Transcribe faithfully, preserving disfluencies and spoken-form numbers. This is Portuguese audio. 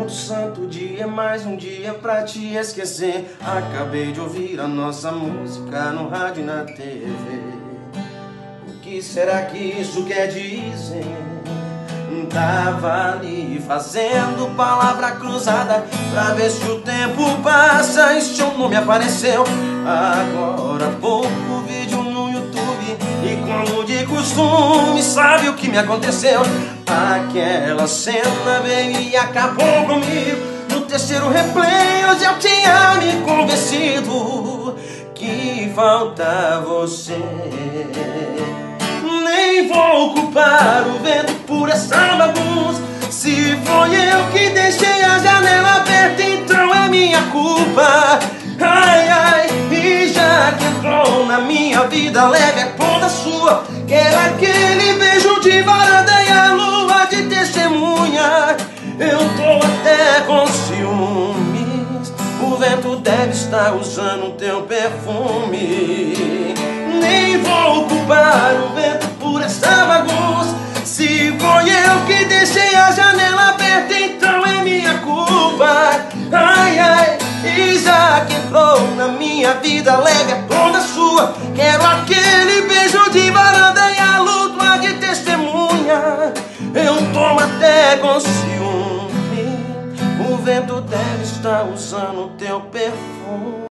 todo santo dia é mais um dia pra te esquecer. Acabei de ouvir a nossa música no rádio e na T V. O que será que isso quer dizer? Tava ali fazendo palavra cruzada pra ver se o tempo passa e seu nome apareceu. Agora há pouco vídeo no YouTube e como de costume, sabe o que me aconteceu? Aquela cena veio e acabou comigo. No terceiro replay hoje eu tinha me convencido que falta você. Nem vou culpar o vento por essa bagunça. Se foi eu que deixei a janela aberta, então é minha culpa. Ai, ai, e já que entrou na minha vida, leve é toda sua. Quero aquele beijo de varanda e a lua de testemunha. Eu tô até com ciúmes. O vento deve estar usando teu perfume. Nem vou culpar o vento por essa bagunça. Se foi eu que deixei a janela aberta, então é minha culpa. Ai, ai, e já que entrou na minha vida, leve é toda sua. Quero aquele beijo de varanda e a lua de testemunha. Eu tomo até com ciúme. O vento deve estar usando teu perfume.